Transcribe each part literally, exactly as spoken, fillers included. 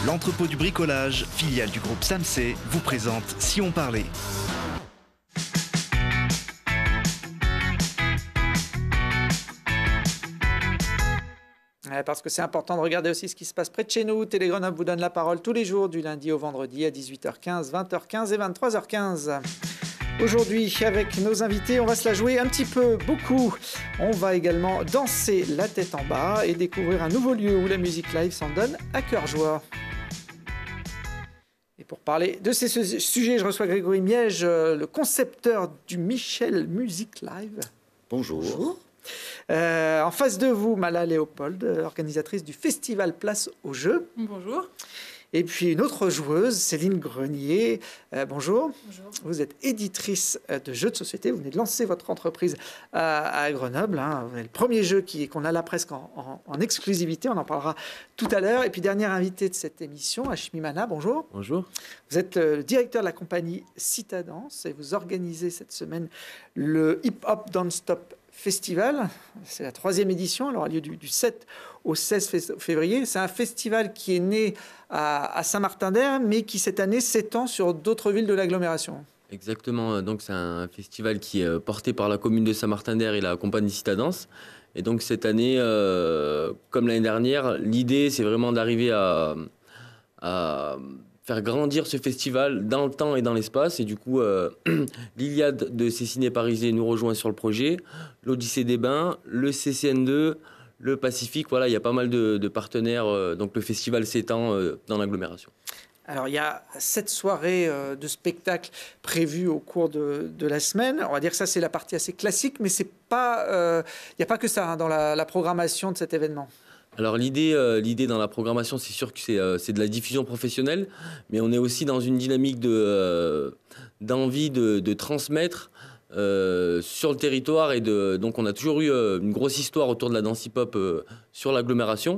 L'entrepôt du bricolage, filiale du groupe Samsey, vous présente Si on parlait. Parce que c'est important de regarder aussi ce qui se passe près de chez nous. Télé Grenoble vous donne la parole tous les jours, du lundi au vendredi à dix-huit heures quinze, vingt heures quinze et vingt-trois heures quinze. Aujourd'hui, avec nos invités, on va se la jouer un petit peu, beaucoup. On va également danser la tête en bas et découvrir un nouveau lieu où la musique live s'en donne à cœur joie. Et pour parler de ces sujets, je reçois Grégory Miège, le concepteur du Michel Music Live. Bonjour. Bonjour. Euh, en face de vous, Mala Léopold, organisatrice du festival Place aux Jeux. Bonjour. Et puis une autre joueuse, Céline Grenier. Euh, bonjour. Bonjour. Vous êtes éditrice de jeux de société. Vous venez de lancer votre entreprise à, à Grenoble. Hein. Vous êtes le premier jeu qui, qu'on a là presque en, en, en exclusivité. On en parlera tout à l'heure. Et puis dernière invitée de cette émission, Hashmi Mana. Bonjour. Bonjour. Vous êtes le directeur de la compagnie Citadance et vous organisez cette semaine le Hip Hop Don't Stop Festival. C'est la troisième édition. Elle aura lieu du, du sept au seize février. C'est un festival qui est né à, à Saint-Martin-d'Hères, mais qui cette année s'étend sur d'autres villes de l'agglomération. Exactement. Donc c'est un festival qui est porté par la commune de Saint-Martin-d'Hères et la compagnie Citadance. Et donc cette année, euh, comme l'année dernière, l'idée c'est vraiment d'arriver à, à faire grandir ce festival dans le temps et dans l'espace. Et du coup, euh, l'Iliade de Cessiné Parisé nous rejoint sur le projet, l'Odyssée des Bains, le C C N deux, le Pacifique. Voilà, il y a pas mal de, de partenaires. Euh, donc le festival s'étend euh, dans l'agglomération. Alors, il y a sept soirées euh, de spectacles prévues au cours de, de la semaine. On va dire que ça, c'est la partie assez classique, mais c'est pas, euh, il n'y a pas que ça hein, dans la, la programmation de cet événement. Alors l'idée, euh, l'idée dans la programmation, c'est sûr que c'est, euh, c'est de la diffusion professionnelle, mais on est aussi dans une dynamique de, euh, d'envie de, de transmettre euh, sur le territoire. Et de, donc on a toujours eu euh, une grosse histoire autour de la danse hip-hop euh, sur l'agglomération.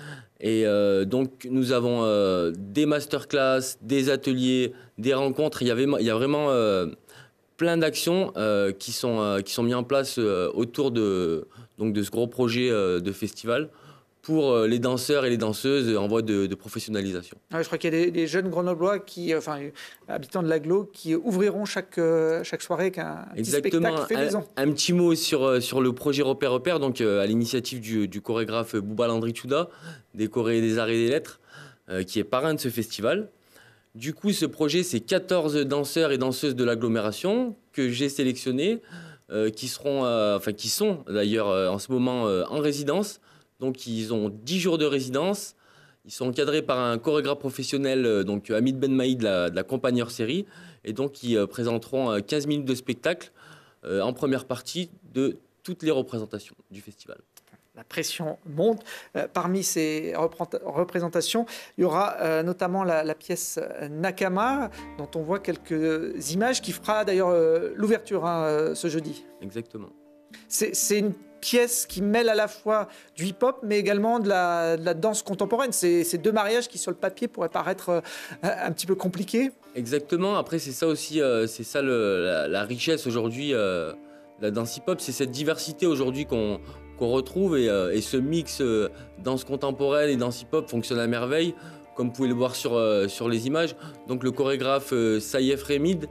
Et euh, donc nous avons euh, des masterclass, des ateliers, des rencontres. Il y, avait, il y a vraiment euh, plein d'actions euh, qui, sont, euh, qui sont mises en place euh, autour de, donc de ce gros projet euh, de festival, pour les danseurs et les danseuses en voie de, de professionnalisation. Ouais, je crois qu'il y a des, des jeunes grenoblois, qui, enfin, habitants de l'agglo, qui ouvriront chaque, chaque soirée avec un Exactement, petit spectacle fait maison. Un, un petit mot sur, sur le projet Repère Repère, donc à l'initiative du, du chorégraphe Bouba Landry-Chouda, des Chorés des Arts et des Lettres, euh, qui est parrain de ce festival. Du coup, ce projet, c'est quatorze danseurs et danseuses de l'agglomération que j'ai sélectionnés, euh, qui, seront, euh, enfin, qui sont d'ailleurs euh, en ce moment euh, en résidence. Donc, ils ont dix jours de résidence. Ils sont encadrés par un chorégraphe professionnel, donc Hamid Ben Maïd de la, de la compagnie hors série. Et donc, ils présenteront quinze minutes de spectacle euh, en première partie de toutes les représentations du festival. La pression monte. Euh, parmi ces représentations, il y aura euh, notamment la, la pièce Nakama, dont on voit quelques images, qui fera d'ailleurs euh, l'ouverture hein, ce jeudi. Exactement. C'est, c'est une pièce qui mêle à la fois du hip-hop, mais également de la, de la danse contemporaine. C'est, c'est deux mariages qui, sur le papier, pourraient paraître euh, un petit peu compliqués. Exactement. Après, c'est ça aussi, euh, c'est ça le, la, la richesse aujourd'hui euh, de la danse hip-hop. C'est cette diversité aujourd'hui qu'on, qu'on retrouve. Et, euh, et ce mix euh, danse contemporaine et danse hip-hop fonctionne à merveille, comme vous pouvez le voir sur, euh, sur les images. Donc le chorégraphe euh, Saïef Remid,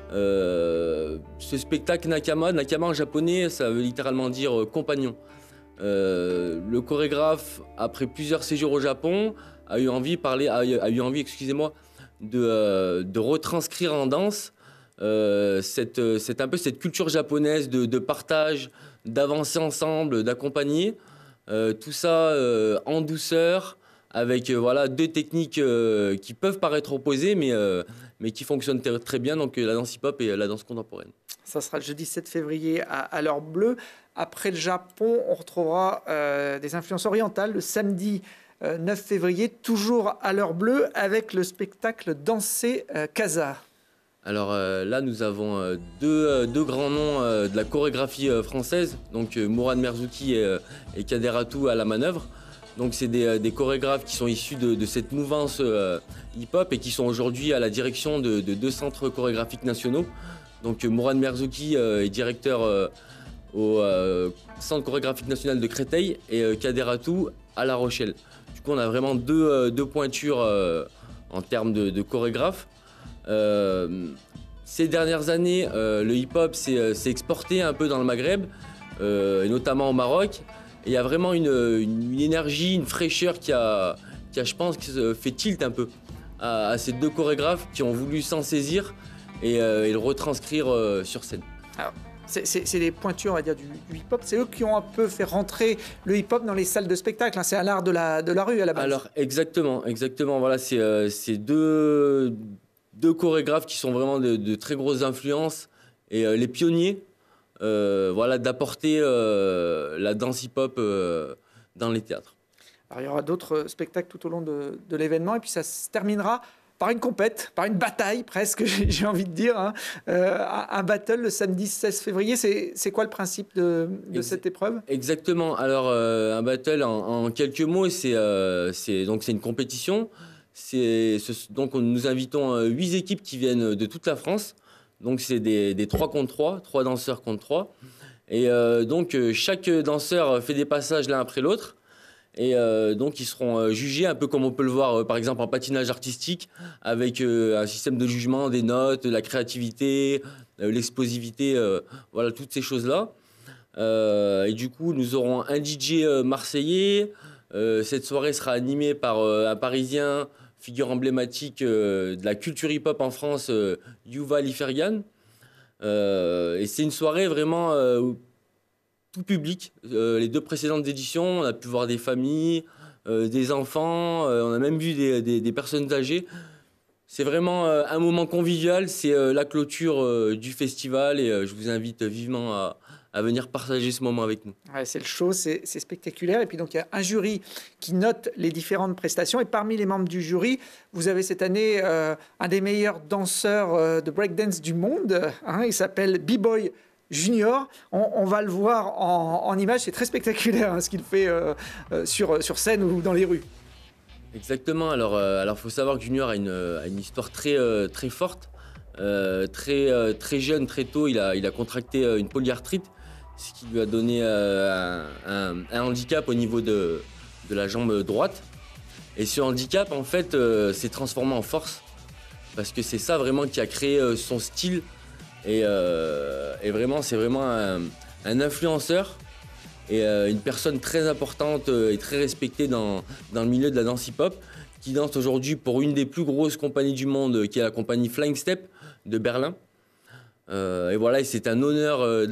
Euh, ce spectacle Nakama, Nakama en japonais, ça veut littéralement dire euh, compagnon. Euh, le chorégraphe, après plusieurs séjours au Japon, a eu envie, parler, a, a eu envie excusez-moi, de, euh, de retranscrire en danse euh, cette, cette, un peu cette culture japonaise de, de partage, d'avancer ensemble, d'accompagner. Euh, tout ça euh, en douceur, avec euh, voilà, deux techniques euh, qui peuvent paraître opposées, mais, euh, mais qui fonctionnent t- très bien, donc euh, la danse hip-hop et euh, la danse contemporaine. Ça sera le jeudi sept février à, à l'heure bleue. Après le Japon, on retrouvera euh, des influences orientales le samedi euh, neuf février, toujours à l'heure bleue, avec le spectacle Danser euh, Casa. Alors euh, là, nous avons euh, deux, euh, deux grands noms euh, de la chorégraphie euh, française, donc euh, Mourad Merzouki et, euh, et Kader Atou à la manœuvre. Donc c'est des, des chorégraphes qui sont issus de, de cette mouvance euh, hip-hop et qui sont aujourd'hui à la direction de, de deux centres chorégraphiques nationaux. Donc euh, Mourad Merzouki euh, est directeur euh, au euh, Centre chorégraphique national de Créteil et euh, Kader Atou à La Rochelle. Du coup, on a vraiment deux, euh, deux pointures euh, en termes de, de chorégraphes. Euh, ces dernières années, euh, le hip-hop s'est exporté un peu dans le Maghreb, euh, et notamment au Maroc. Et il y a vraiment une, une, une énergie, une fraîcheur qui a, qui a, je pense, fait tilt un peu à, à ces deux chorégraphes qui ont voulu s'en saisir et, euh, et le retranscrire euh, sur scène. Alors, c'est les pointures, on va dire, du, du hip-hop. C'est eux qui ont un peu fait rentrer le hip-hop dans les salles de spectacle. Hein. C'est un art de la, de la rue à la base. Alors, exactement, exactement. Voilà, c'est euh, deux, deux chorégraphes qui sont vraiment de, de très grosses influences et euh, les pionniers, euh, voilà, d'apporter euh, la danse hip-hop euh, dans les théâtres. Alors, il y aura d'autres spectacles tout au long de, de l'événement et puis ça se terminera par une compète, par une bataille presque, j'ai envie de dire. Hein. Euh, un battle le samedi seize février, c'est quoi le principe de, de Ex cette épreuve? Exactement. Alors, euh, un battle, en, en quelques mots, c'est euh, donc c'est une compétition. C'est donc nous invitons huit équipes qui viennent de toute la France. Donc c'est des, des trois contre trois, trois danseurs contre trois. Et euh, donc chaque danseur fait des passages l'un après l'autre. Et euh, donc ils seront euh, jugés un peu comme on peut le voir euh, par exemple en patinage artistique avec euh, un système de jugement, des notes, la créativité, euh, l'explosivité, euh, voilà toutes ces choses-là. Euh, et du coup nous aurons un D J euh, marseillais. Euh, cette soirée sera animée par euh, un Parisien, figure emblématique euh, de la culture hip-hop en France, euh, Yuval Iferian. Euh, et c'est une soirée vraiment euh, tout public. Euh, les deux précédentes éditions, on a pu voir des familles, euh, des enfants, euh, on a même vu des, des, des personnes âgées. C'est vraiment euh, un moment convivial, c'est euh, la clôture euh, du festival et euh, je vous invite vivement à, à venir partager ce moment avec nous. Ouais, c'est le show, c'est spectaculaire. Et puis donc il y a un jury qui note les différentes prestations. Et parmi les membres du jury, vous avez cette année euh, un des meilleurs danseurs euh, de breakdance du monde. Hein, il s'appelle B-Boy Junior. On, on va le voir en, en image. C'est très spectaculaire hein, ce qu'il fait euh, euh, sur, sur scène ou dans les rues. Exactement. Alors, euh, alors faut savoir que Junior a une, a une histoire très, euh, très forte. Euh, très, euh, très jeune, très tôt, il a, il a contracté euh, une polyarthrite, ce qui lui a donné euh, un, un, un handicap au niveau de, de la jambe droite. Et ce handicap, en fait, euh, s'est transformé en force. Parce que c'est ça vraiment qui a créé euh, son style. Et, euh, et vraiment, c'est vraiment un, un influenceur et euh, une personne très importante euh, et très respectée dans, dans le milieu de la danse hip-hop, qui danse aujourd'hui pour une des plus grosses compagnies du monde, qui est la compagnie Flying Step de Berlin. Euh, et voilà, c'est un honneur euh,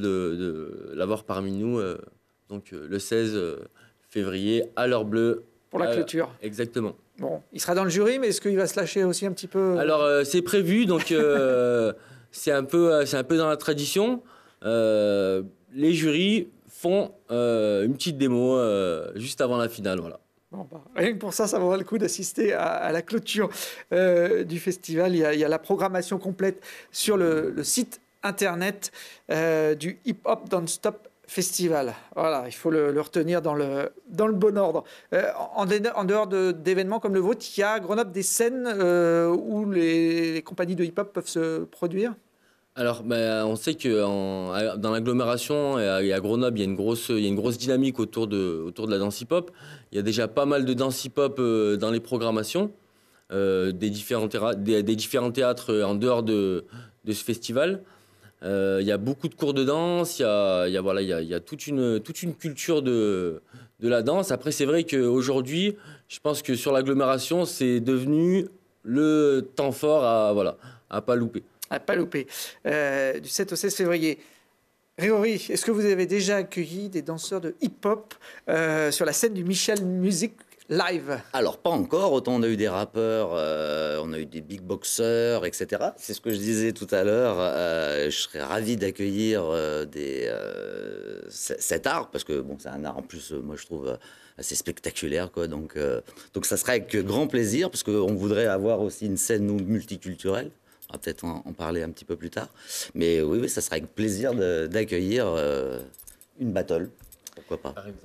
de l'avoir la, parmi nous, euh, donc euh, le seize février, à l'heure bleue. Pour la clôture. Euh, exactement. Bon, il sera dans le jury, mais est-ce qu'il va se lâcher aussi un petit peu? Alors, euh, c'est prévu, donc euh, c'est un, un peu dans la tradition. Euh, les jurys font euh, une petite démo euh, juste avant la finale, voilà. Bon, bah, rien que pour ça, ça vaut le coup d'assister à, à la clôture euh, du festival. Il y, a, il y a la programmation complète sur le, le site internet euh, du Hip Hop Don't Stop Festival. Voilà, il faut le, le retenir dans le, dans le bon ordre. Euh, en, en dehors d'événements comme le vôtre, il y a à Grenoble des scènes euh, où les, les compagnies de hip-hop peuvent se produire? Alors, ben, on sait que en, dans l'agglomération et à, et à Grenoble, il y a une grosse, il y a une grosse dynamique autour de, autour de la danse hip-hop. Il y a déjà pas mal de danse hip-hop euh, dans les programmations euh, des, différents des, des différents théâtres en dehors de, de ce festival. Euh, il y a beaucoup de cours de danse, il y a, il y a, voilà, il y a, il y a toute, une, toute une culture de, de la danse. Après, c'est vrai qu'aujourd'hui, je pense que sur l'agglomération, c'est devenu le temps fort à voilà, à pas louper. À pas louper. Euh, du sept au seize février. Grégory, est-ce que vous avez déjà accueilli des danseurs de hip-hop euh, sur la scène du Michel Music Live? Alors, pas encore. Autant on a eu des rappeurs, euh, on a eu des big boxers, et cetera. C'est ce que je disais tout à l'heure. Euh, je serais ravi d'accueillir euh, euh, cet art, parce que bon, c'est un art en plus, euh, moi je trouve assez spectaculaire, quoi. Donc, euh, donc ça serait avec grand plaisir, parce qu'on voudrait avoir aussi une scène nous, multiculturelle. On va peut-être en, en parler un petit peu plus tard. Mais oui, oui ça serait avec plaisir d'accueillir euh, une battle. Pourquoi pas? Par exemple.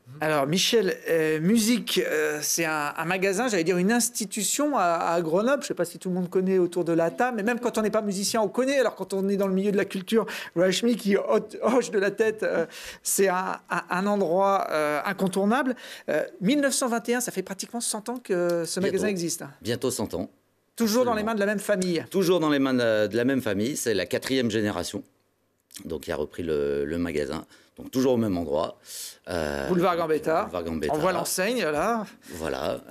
Alors Michel, euh, musique, euh, c'est un, un magasin, j'allais dire une institution à, à Grenoble. Je ne sais pas si tout le monde connaît autour de la table, mais même quand on n'est pas musicien, on connaît. Alors quand on est dans le milieu de la culture, Rachmi qui hoche de la tête, euh, c'est un, un, un endroit euh, incontournable. Euh, mille neuf cent vingt et un, ça fait pratiquement cent ans que ce Bientôt. magasin existe. Bientôt cent ans. Toujours Absolument. dans les mains de la même famille. Toujours dans les mains de, de la même famille, c'est la quatrième génération. Donc qui a repris le, le magasin. Donc toujours au même endroit. Euh, Boulevard Gambetta. Boulevard Gambetta. On voit l'enseigne là. Voilà.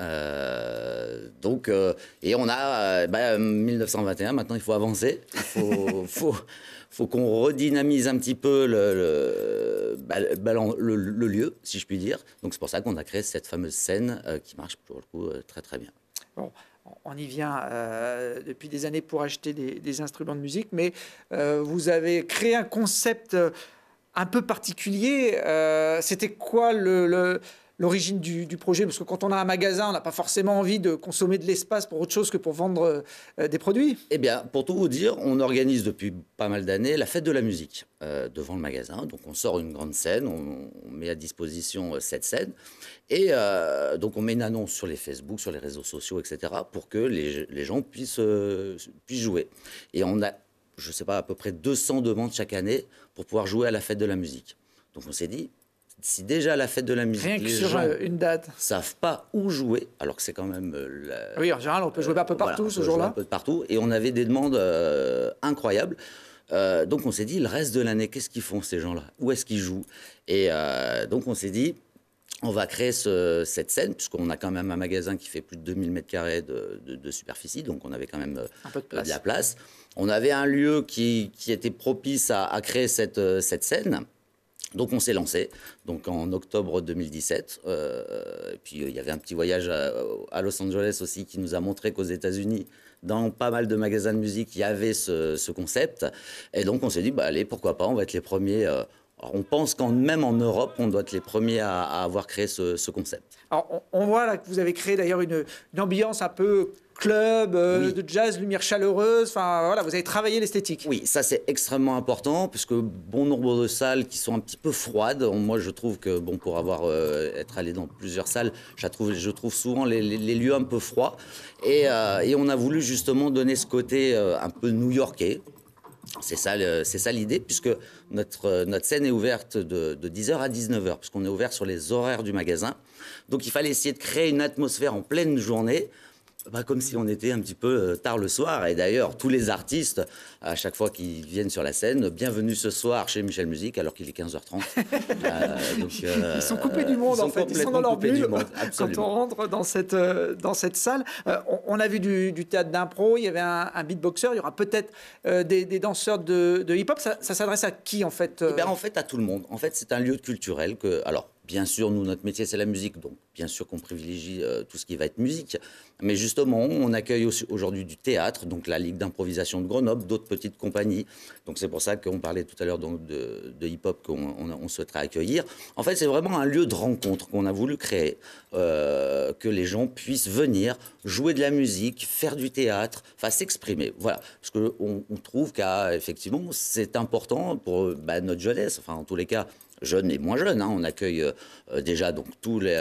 Euh, donc, euh, et on a euh, bah, mille neuf cent vingt et un, maintenant il faut avancer. Il faut, faut, faut qu'on redynamise un petit peu le, le, bah, le, le lieu, si je puis dire. Donc c'est pour ça qu'on a créé cette fameuse scène euh, qui marche pour le coup euh, très très bien. Bon. On y vient euh, depuis des années pour acheter des, des instruments de musique, mais euh, vous avez créé un concept un peu particulier. Euh, C'était quoi le, le, l'origine du, du projet? Parce que quand on a un magasin, on n'a pas forcément envie de consommer de l'espace pour autre chose que pour vendre euh, des produits. Eh bien, pour tout vous dire, on organise depuis pas mal d'années la fête de la musique euh, devant le magasin. Donc, on sort une grande scène, on, on met à disposition euh, cette scène. Et euh, donc, on met une annonce sur les Facebook, sur les réseaux sociaux, et cetera, pour que les, les gens puissent, euh, puissent jouer. Et on a, je ne sais pas, à peu près deux cents demandes chaque année pour pouvoir jouer à la fête de la musique. Donc, on s'est dit, si déjà à la fête de la musique, rien que les sur gens une date, ne savent pas où jouer, alors que c'est quand même... Euh, la, oui, en général, on peut jouer un peu partout voilà, ce jour-là. Un peu de partout. Et on avait des demandes euh, incroyables. Euh, donc, on s'est dit, le reste de l'année, qu'est-ce qu'ils font, ces gens-là? Où est-ce qu'ils jouent? Et euh, donc, on s'est dit... On va créer ce, cette scène, puisqu'on a quand même un magasin qui fait plus de deux mille mètres carrés de, de, de superficie, donc on avait quand même un peu de, place. de la place. On avait un lieu qui, qui était propice à, à créer cette, cette scène. Donc on s'est lancé, donc en octobre deux mille dix-sept. Euh, et puis il y avait un petit voyage à, à Los Angeles aussi qui nous a montré qu'aux États-Unis, dans pas mal de magasins de musique, il y avait ce, ce concept. Et donc on s'est dit, bah, allez, pourquoi pas, on va être les premiers... Euh, Alors, on pense qu'en même en Europe, on doit être les premiers à, à avoir créé ce, ce concept. Alors, on, on voit là que vous avez créé d'ailleurs une, une ambiance un peu club, euh, oui. de jazz, lumière chaleureuse. Enfin, voilà, vous avez travaillé l'esthétique. Oui, ça c'est extrêmement important puisque bon nombre de salles qui sont un petit peu froides. Moi, je trouve que bon pour avoir euh, être allé dans plusieurs salles, je trouve, je trouve souvent les, les, les lieux un peu froids. Et, euh, et on a voulu justement donner ce côté euh, un peu new-yorkais. C'est ça, c'est ça l'idée, puisque notre, notre scène est ouverte de, de dix heures à dix-neuf heures, puisqu'on est ouvert sur les horaires du magasin. Donc il fallait essayer de créer une atmosphère en pleine journée, bah, comme si on était un petit peu tard le soir. Et d'ailleurs, tous les artistes, à chaque fois qu'ils viennent sur la scène, bienvenue ce soir chez Michel Musique, alors qu'il est quinze heures trente. euh, donc, euh, ils sont coupés du monde, en fait. Ils sont dans leur bulle quand on rentre dans cette, euh, dans cette salle. Euh, on, on a vu du, du théâtre d'impro, il y avait un, un beatboxer, il y aura peut-être euh, des, des danseurs de, de hip-hop. Ça, ça s'adresse à qui, en fait euh... Eh bien, en fait, à tout le monde. En fait, c'est un lieu culturel que... Alors, bien sûr, nous, notre métier, c'est la musique, donc bien sûr qu'on privilégie euh, tout ce qui va être musique. Mais justement, on accueille aujourd'hui du théâtre, donc la Ligue d'improvisation de Grenoble, d'autres petites compagnies. Donc c'est pour ça qu'on parlait tout à l'heure de, de hip-hop qu'on on, on souhaiterait accueillir. En fait, c'est vraiment un lieu de rencontre qu'on a voulu créer, euh, que les gens puissent venir jouer de la musique, faire du théâtre, enfin s'exprimer. Voilà, parce qu'on on trouve qu'effectivement, c'est important pour bah, notre jeunesse, enfin en tous les cas, jeunes et moins jeunes. Hein. On accueille euh, déjà donc tous les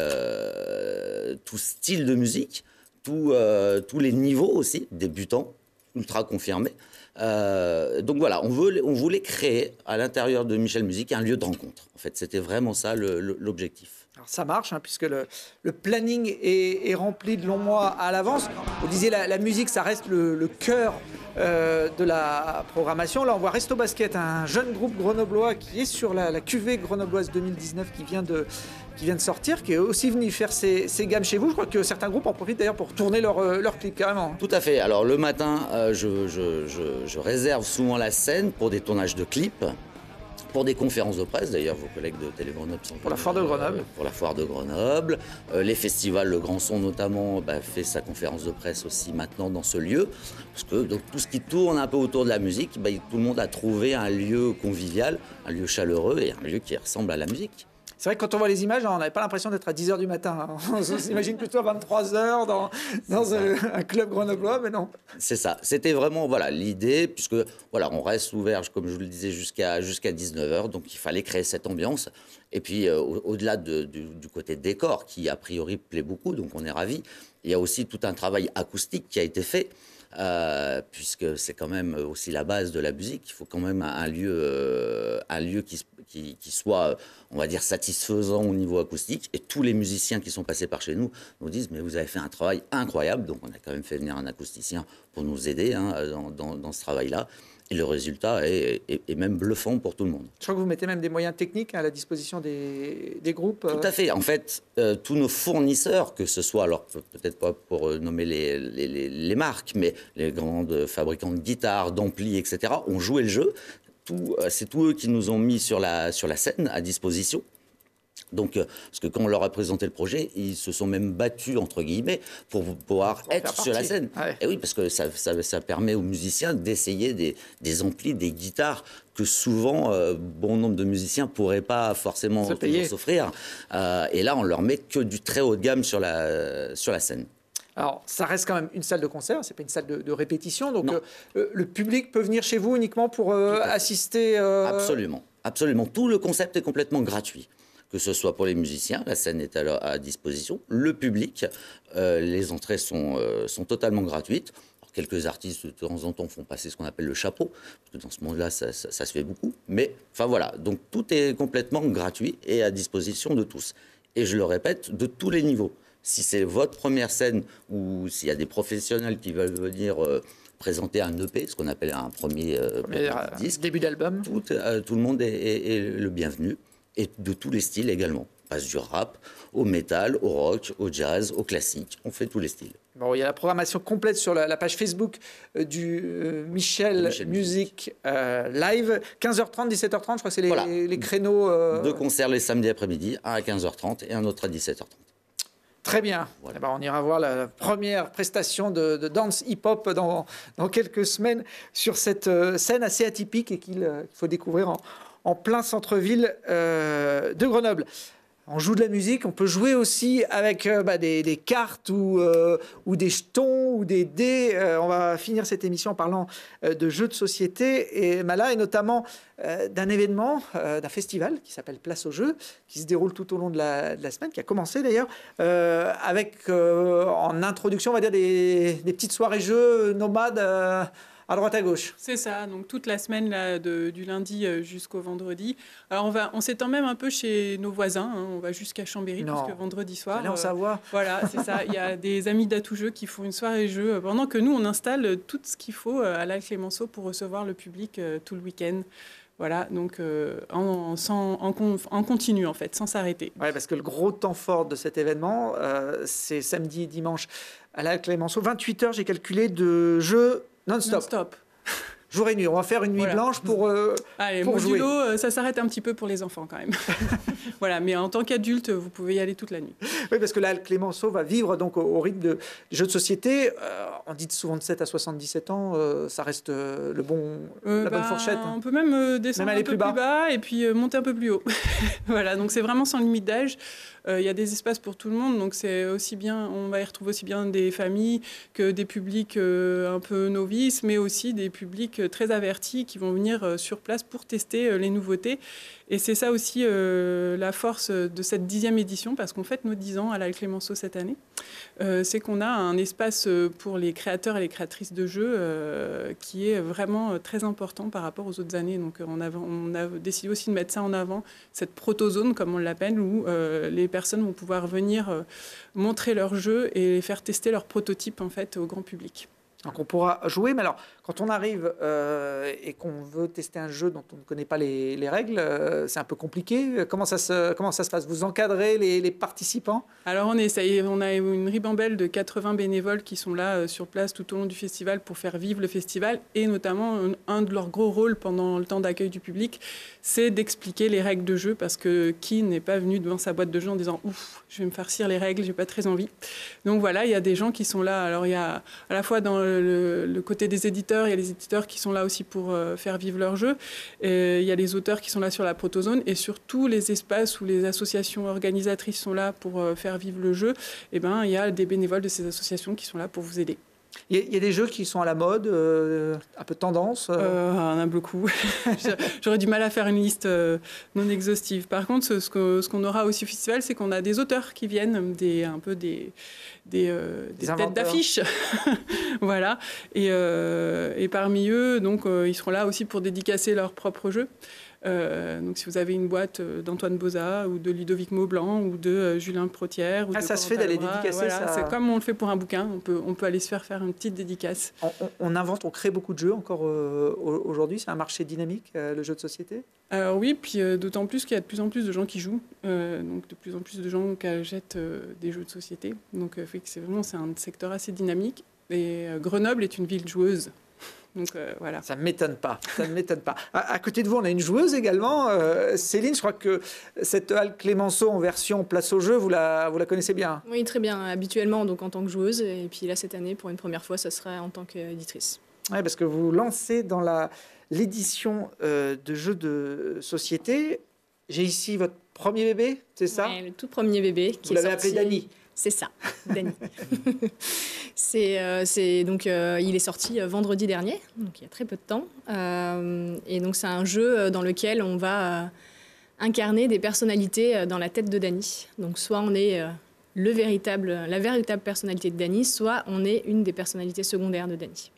euh, tout style de musique, tout, euh, tous les niveaux aussi, débutants, ultra confirmés. Euh, donc voilà, on, veut, on voulait créer à l'intérieur de Michel Musique un lieu de rencontre. En fait, c'était vraiment ça le, le, l'objectif. Alors ça marche, hein, puisque le, le planning est, est rempli de longs mois à l'avance. Vous disiez, la, la musique, ça reste le, le cœur euh, de la programmation. Là, on voit Resto Basket, un jeune groupe grenoblois qui est sur la, la cuvée grenobloise deux mille dix-neuf qui vient de, qui vient de sortir, qui est aussi venu faire ses, ses gammes chez vous. Je crois que certains groupes en profitent d'ailleurs pour tourner leur, leur clip carrément. Tout à fait. Alors le matin, euh, je, je, je, je réserve souvent la scène pour des tournages de clips. Pour des conférences de presse, d'ailleurs, vos collègues de Télé Grenoble sont pour la foire de Grenoble. Euh, pour la foire de Grenoble. Euh, les festivals, le Grand Son notamment, bah, fait sa conférence de presse aussi maintenant dans ce lieu. Parce que donc, tout ce qui tourne un peu autour de la musique, bah, tout le monde a trouvé un lieu convivial, un lieu chaleureux et un lieu qui ressemble à la musique. C'est vrai que quand on voit les images, on n'avait pas l'impression d'être à dix heures du matin. Hein. On s'imagine plutôt à vingt-trois heures dans, dans un, un club grenoblois, mais non. C'est ça. C'était vraiment voilà, l'idée, puisque voilà, on reste ouvert, comme je vous le disais, jusqu'à jusqu'à dix-neuf heures. Donc il fallait créer cette ambiance. Et puis euh, au- au-delà de, du, du côté décor, qui a priori plaît beaucoup, donc on est ravis, il y a aussi tout un travail acoustique qui a été fait. Euh, puisque c'est quand même aussi la base de la musique. Il faut quand même un, un lieu, euh, un lieu qui, qui, qui soit, on va dire, satisfaisant au niveau acoustique. Et tous les musiciens qui sont passés par chez nous nous disent « mais vous avez fait un travail incroyable ». Donc on a quand même fait venir un acousticien pour nous aider hein, dans, dans, dans ce travail-là. Et le résultat est, est, est même bluffant pour tout le monde. Je crois que vous mettez même des moyens techniques à la disposition des, des groupes. Tout à fait. En fait, euh, tous nos fournisseurs, que ce soit, alors peut-être pas pour euh, nommer les, les, les, les marques, mais les grandes fabricants de guitares, d'amplis, et cetera, ont joué le jeu. Tout, euh, c'est tous eux qui nous ont mis sur la, sur la scène à disposition. Donc, euh, parce que quand on leur a présenté le projet, ils se sont même battus, entre guillemets, pour pouvoir Pour être faire sur la partie. scène. Ouais. Et oui, parce que ça, ça, ça permet aux musiciens d'essayer des, des amplis, des guitares que souvent, euh, bon nombre de musiciens ne pourraient pas forcément Se toujours payer. s'offrir. Euh, et là, on leur met que du très haut de gamme sur la, sur la scène. Alors, ça reste quand même une salle de concert, c'est pas une salle de, de répétition. Donc, Non. euh, le public peut venir chez vous uniquement pour euh, Tout à fait. assister. euh, Absolument, absolument. Tout le concept est complètement gratuit. Que ce soit pour les musiciens, la scène est à, leur- à disposition. Le public, euh, les entrées sont, euh, sont totalement gratuites. Alors, quelques artistes, de temps en temps, font passer ce qu'on appelle le chapeau, parce que dans ce monde-là, ça, ça- ça se fait beaucoup. Mais, enfin voilà, donc tout est complètement gratuit et à disposition de tous. Et je le répète, de tous les niveaux. Si c'est votre première scène ou s'il y a des professionnels qui veulent venir euh, présenter un E P, ce qu'on appelle un premier, euh, mais, euh, disque, début d'album. tout, euh, tout le monde est, est- est le bienvenu, et de tous les styles également. On passe du rap au métal, au rock, au jazz, au classique, on fait tous les styles. Bon, il y a la programmation complète sur la, la page Facebook euh, du euh, Michel, Michel Music euh, Live. quinze heures trente, dix-sept heures trente, je crois que c'est les, Voilà. les créneaux. euh, Deux concerts les samedis après-midi, un à quinze heures trente et un autre à dix-sept heures trente. Très bien. Voilà. Eh ben, on ira voir la première prestation de, de dance hip-hop dans, dans quelques semaines sur cette euh, scène assez atypique et qu'il euh, qu'il faut découvrir en, en plein centre-ville euh, de Grenoble. On joue de la musique, on peut jouer aussi avec euh, bah, des, des cartes ou, euh, ou des jetons ou des dés. Euh, on va finir cette émission en parlant euh, de jeux de société et bah, là, et notamment euh, d'un événement, euh, d'un festival qui s'appelle Place aux Jeux, qui se déroule tout au long de la, de la semaine, qui a commencé d'ailleurs, euh, avec euh, en introduction, on va dire, des, des petites soirées jeux nomades euh, à droite à gauche. C'est ça, donc toute la semaine là, de- du lundi euh, jusqu'au vendredi. Alors on, va, on s'étend même un peu chez nos voisins, hein, on va jusqu'à Chambéry, Non. puisque vendredi soir... Allez en euh, Savoie. Voilà, c'est ça. Il y a des amis d'Atout Jeux qui font une soirée jeu euh, pendant que nous, on installe tout ce qu'il faut euh, à la Clémenceau pour recevoir le public euh, tout le week-end. Voilà, donc euh, en, sans- en, con- en continu en fait, sans s'arrêter. Ouais, parce que le gros temps fort de cet événement, euh, c'est samedi et dimanche à la Clémenceau. vingt-huit heures, j'ai calculé, de jeux non-stop. Non-stop. Jour et nuit. On va faire une nuit Voilà. blanche pour... euh, Allez, Pour modulo, jouer. euh, ça s'arrête un petit peu pour les enfants quand même. Voilà, mais en tant qu'adulte, vous pouvez y aller toute la nuit. Oui, parce que là, Clémenceau va vivre donc au, au rythme de jeux de société. Euh, on dit souvent de sept à soixante-dix-sept ans, euh, ça reste euh, le bon, Euh, la bonne bah, fourchette. hein. On peut même euh, descendre Même aller un peu plus plus bas. bas. et puis euh, monter un peu plus haut. Voilà, donc c'est vraiment sans limite d'âge. Euh, Il y a des espaces pour tout le monde, donc c'est aussi bien, on va y retrouver aussi bien des familles que des publics euh, un peu novices, mais aussi des publics euh, très avertis qui vont venir euh, sur place pour tester euh, les nouveautés. Et c'est ça aussi euh, la force de cette dixième édition, parce qu'on fête nos dix ans à la Clémenceau cette année. Euh, c'est qu'on a un espace euh, pour les créateurs et les créatrices de jeux euh, qui est vraiment euh, très important par rapport aux autres années. Donc euh, on a, on a décidé aussi de mettre ça en avant, cette protozone comme on l'appelle, où euh, les personnes vont pouvoir venir euh, montrer leurs jeux et faire tester leurs prototypes en fait au grand public. Donc on pourra jouer, mais alors quand on arrive euh, et qu'on veut tester un jeu dont on ne connaît pas les, les règles, euh, c'est un peu compliqué. Comment ça se, comment ça se passe? Vous encadrez les, les participants? Alors on essaye, on a une ribambelle de quatre-vingts bénévoles qui sont là euh, sur place tout au long du festival pour faire vivre le festival, et notamment un, un de leurs gros rôles pendant le temps d'accueil du public, c'est d'expliquer les règles de jeu, parce que qui n'est pas venu devant sa boîte de jeu en disant ouf, je vais me farcir les règles, j'ai pas très envie. Donc voilà, il y a des gens qui sont là. Alors il y a à la fois dans le le, le, le côté des éditeurs, il y a les éditeurs qui sont là aussi pour euh, faire vivre leur jeu. Et il y a les auteurs qui sont là sur la protozone. Et surtout, les espaces où les associations organisatrices sont là pour euh, faire vivre le jeu, eh ben, il y a des bénévoles de ces associations qui sont là pour vous aider. Il y, y a des jeux qui sont à la mode, euh, un peu tendance euh... Euh, on a beaucoup. J'aurais du mal à faire une liste euh, non exhaustive. Par contre, ce, ce qu'on ce qu'on aura aussi au festival, c'est qu'on a des auteurs qui viennent, des, un peu des, des, euh, des, des têtes d'affiche. Voilà. Et, euh, et parmi eux, donc, euh, ils seront là aussi pour dédicacer leurs propres jeux. Euh, donc si vous avez une boîte d'Antoine Boza ou de Ludovic Maublanc ou de euh, Julien Protière ou ah, de ça se fait d'aller dédicacer voilà, ça... c'est comme on le fait pour un bouquin, on peut, on peut aller se faire faire une petite dédicace. On, on, on invente, on crée beaucoup de jeux encore euh, aujourd'hui, c'est un marché dynamique, euh, le jeu de société. Alors oui, puis euh, d'autant plus qu'il y a de plus en plus de gens qui jouent, euh, donc de plus en plus de gens qui achètent euh, des jeux de société, donc euh, fait que c'est vraiment c'est un secteur assez dynamique et euh, Grenoble est une ville joueuse. Donc, euh, voilà. Ça ne m'étonne pas, ça ne m'étonne pas. À, à côté de vous, on a une joueuse également. Euh, Céline, je crois que cette halle Clémenceau en version place au jeu, vous la, vous la connaissez bien. Oui, très bien. Habituellement, donc en tant que joueuse. Et puis là, cette année, pour une première fois, ça sera en tant qu'éditrice. Oui, parce que vous lancez dans la, l'édition euh, de jeux de société. J'ai ici votre premier bébé, c'est ça? Oui, le tout premier bébé. Qui vous l'avez appelé Dany. C'est ça, Dany. c'est, euh, c'est, donc, euh, il est sorti vendredi dernier, donc il y a très peu de temps. Euh, et donc, c'est un jeu dans lequel on va euh, incarner des personnalités dans la tête de Dany. Donc, soit on est euh, le véritable, la véritable personnalité de Dany, soit on est une des personnalités secondaires de Dany.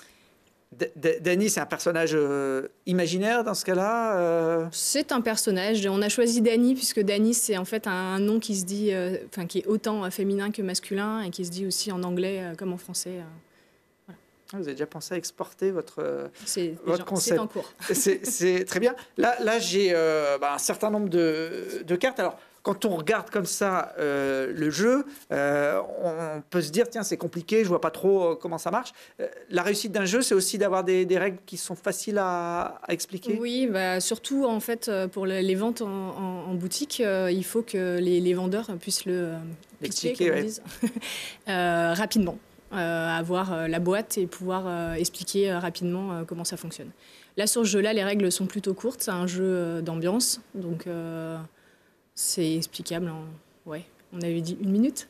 Dany, c'est un personnage euh, imaginaire dans ce cas-là euh... C'est un personnage. On a choisi Dany puisque Dany, c'est en fait un nom qui se dit, euh, enfin, qui est autant féminin que masculin et qui se dit aussi en anglais euh, comme en français. Euh, voilà. Vous avez déjà pensé à exporter votre, euh, c'est votre concept. C'est en cours. c'est, c'est très bien. Là, là j'ai euh, bah, un certain nombre de, de cartes. Alors, quand on regarde comme ça euh, le jeu, euh, on peut se dire, tiens, c'est compliqué, je vois pas trop euh, comment ça marche. Euh, la réussite d'un jeu, c'est aussi d'avoir des, des règles qui sont faciles à, à expliquer. Oui, bah, surtout en fait pour les ventes en, en, en boutique, euh, il faut que les, les vendeurs puissent le euh, pitcher, comme ouais. on dit, euh, rapidement. Euh, avoir la boîte et pouvoir euh, expliquer euh, rapidement euh, comment ça fonctionne. Là, sur ce jeu-là, les règles sont plutôt courtes. C'est un jeu euh, d'ambiance, donc... Euh, c'est explicable en... Ouais, on avait dit une minute.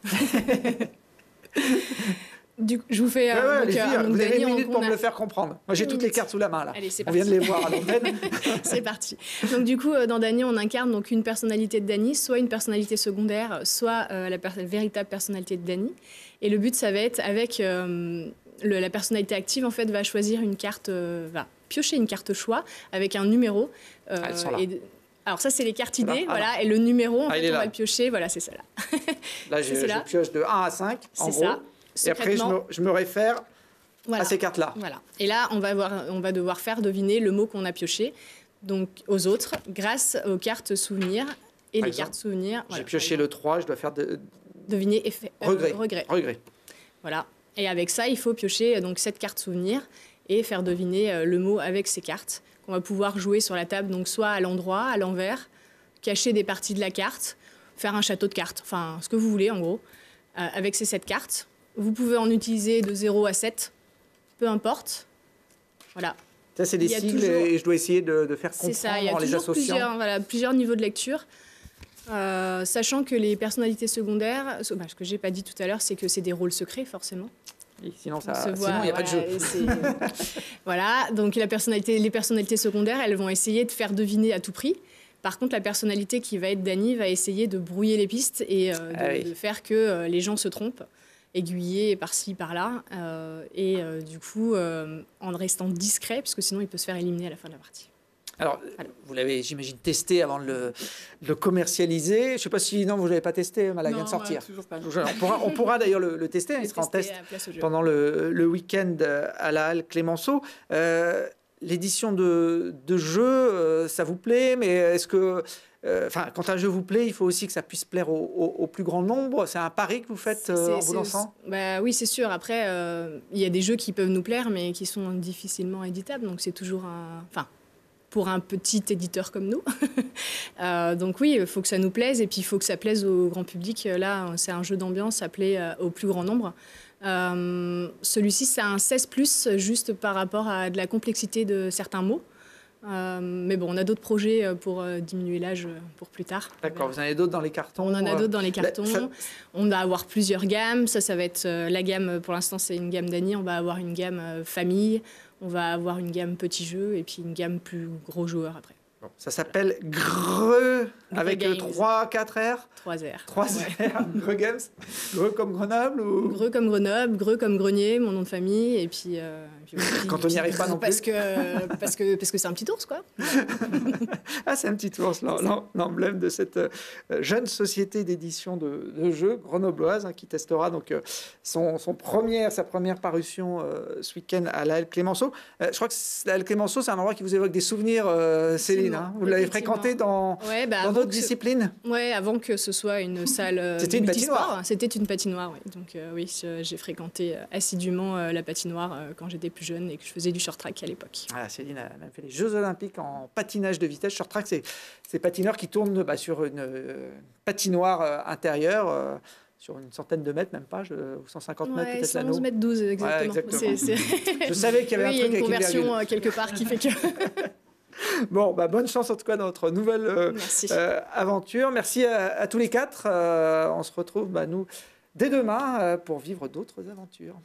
Du coup, je vous fais... Ouais, ouais, donc, euh, vous avez une minute pour a... me le faire comprendre. Moi, j'ai toutes les cartes sous la main, là. Allez, c'est on vient de les voir à l'antenne. C'est parti. Donc, du coup, dans Dany, on incarne donc, une personnalité de Dany, soit une personnalité secondaire, soit euh, la per- véritable personnalité de Dany. Et le but, ça va être, avec euh, le, la personnalité active, en fait, va choisir une carte... Euh, va piocher une carte choix avec un numéro. Euh, ah, elles sont là. Et... Alors ça, c'est les cartes idées, voilà. voilà, et le numéro, en ah, fait, on va le piocher, voilà, c'est ça là. Là, je, je pioche de un à cinq, en gros. Ça. Et après, je me, je me réfère voilà. à ces cartes-là. Voilà. Et là, on va, avoir, on va devoir faire deviner le mot qu'on a pioché, donc aux autres, grâce aux cartes souvenirs. Et Par les exemple, cartes souvenirs... J'ai voilà, pioché le trois, je dois faire de... Deviner effet, euh, regret. regret. Regret. Voilà. Et avec ça, il faut piocher donc, cette carte souvenir et faire deviner euh, le mot avec ces cartes. On va pouvoir jouer sur la table, donc soit à l'endroit, à l'envers, cacher des parties de la carte, faire un château de cartes, enfin ce que vous voulez en gros, euh, avec ces sept cartes. Vous pouvez en utiliser de zéro à sept, peu importe. Voilà. Ça, c'est des sigles toujours... et je dois essayer de, de faire comprendre ça, il y a en les associant. Plusieurs, voilà, plusieurs niveaux de lecture. Euh, sachant que les personnalités secondaires, ce que je n'ai pas dit tout à l'heure, c'est que c'est des rôles secrets forcément. Et sinon, il n'y a voilà, pas de jeu. Voilà, donc la personnalité, les personnalités secondaires, elles vont essayer de faire deviner à tout prix. Par contre, la personnalité qui va être Dany va essayer de brouiller les pistes et euh, de, ah oui. de faire que euh, les gens se trompent, aiguillés par-ci, par-là. Euh, et euh, du coup, euh, en restant discret, parce que sinon, il peut se faire éliminer à la fin de la partie. Alors, Alors, vous l'avez, j'imagine, testé avant de le, de le commercialiser. Je ne sais pas si, non, vous ne l'avez pas testé, mais là, il vient de sortir. Ouais, toujours pas. On pourra, on pourra d'ailleurs le, le tester, il sera en test pendant le, le week-end à la halle Clémenceau. Euh, l'édition de, de jeu, euh, ça vous plaît, mais est-ce que... Enfin, euh, quand un jeu vous plaît, il faut aussi que ça puisse plaire au, au, au plus grand nombre. C'est un pari que vous faites euh, en vous lançant ? Bah, oui, c'est sûr. Après, euh, il y a des jeux qui peuvent nous plaire, mais qui sont difficilement éditables. Donc, c'est toujours un... Enfin, pour un petit éditeur comme nous. euh, donc oui, il faut que ça nous plaise et puis il faut que ça plaise au grand public. Là, c'est un jeu d'ambiance appelé euh, au plus grand nombre. Euh, celui-ci, c'est un seize plus, juste par rapport à de la complexité de certains mots. Euh, mais bon, on a d'autres projets pour euh, diminuer l'âge pour plus tard. D'accord, vous en avez d'autres dans les cartons? On en a d'autres dans les cartons. Ça... On va avoir plusieurs gammes. Ça, ça va être euh, la gamme, pour l'instant, c'est une gamme d'Annie. On va avoir une gamme euh, famille. On va avoir une gamme petits jeux et puis une gamme plus gros joueurs après. Bon, ça s'appelle Greux, avec trois, quatre R trois R. trois R, Greux Games. Greux comme Grenoble ou... Greux comme Grenoble, Greux comme Grenier, mon nom de famille. Et puis, euh, puis, puis quand on n'y arrive pas non plus. Parce que parce que parce que c'est un petit ours, quoi. Ah, c'est un petit ours, l'emblème de cette jeune société d'édition de, de jeux grenobloise, hein, qui testera donc euh, son, son première, sa première parution euh, ce week-end à la Halle Clémenceau. Euh, je crois que la Halle Clémenceau, c'est un endroit qui vous évoque des souvenirs, euh, Céline. Hein. Vous l'avez fréquenté dans ouais, bah, d'autres disciplines? Oui, avant que ce soit une salle. C'était une patinoire. C'était une patinoire, oui. Donc euh, oui, j'ai fréquenté assidûment euh, la patinoire euh, quand j'étais plus jeune et que je faisais du short track à l'époque. Ah, Céline a même fait les Jeux Olympiques en patinage de vitesse. Short track, c'est ces patineurs qui tournent bah, sur une euh, patinoire euh, intérieure. Euh, sur une centaine de mètres, même pas, je, ou cent cinquante mètres ouais, peut-être l'anneau. cent onze mètres douze, exactement. Ouais, exactement. C'est, c'est... Je savais qu'il y avait oui, un truc avec une conversion euh, quelque part qui fait que... Bon, bah, bonne chance en tout cas dans notre nouvelle euh, euh, aventure. Merci à, à tous les quatre. Euh, on se retrouve, bah, nous, dès demain euh, pour vivre d'autres aventures.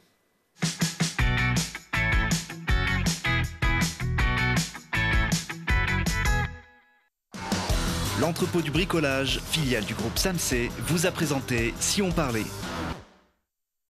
L'entrepôt du bricolage, filiale du groupe Samsé, vous a présenté Si on parlait.